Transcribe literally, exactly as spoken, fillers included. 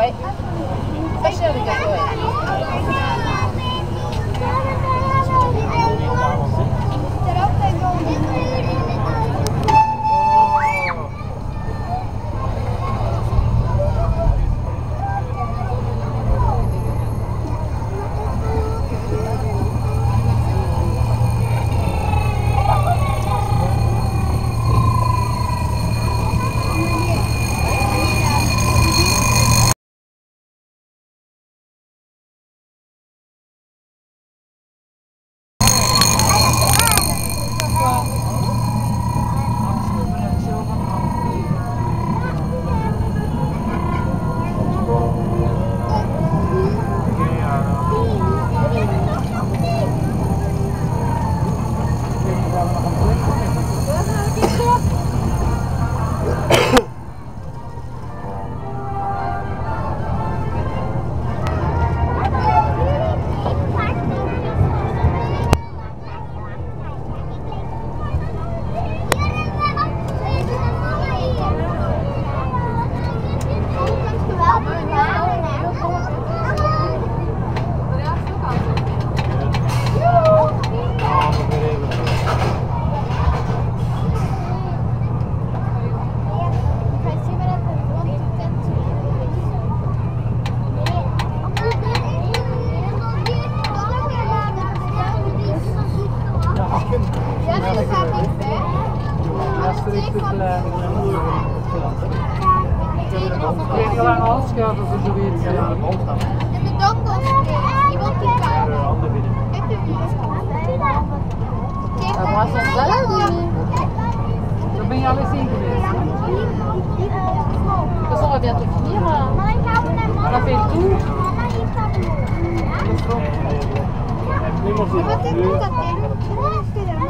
Ouais. Pas cher les gâteaux, ouais. Afschaven voor zoiets. Ja, de band dan. En de dongels, iemand die kan. Ik heb die Ah, moi, c'est ça là, Dan ben je al eens in geweest. De toute façon, on va bientôt finir. On a fait le tour. Wat is dat?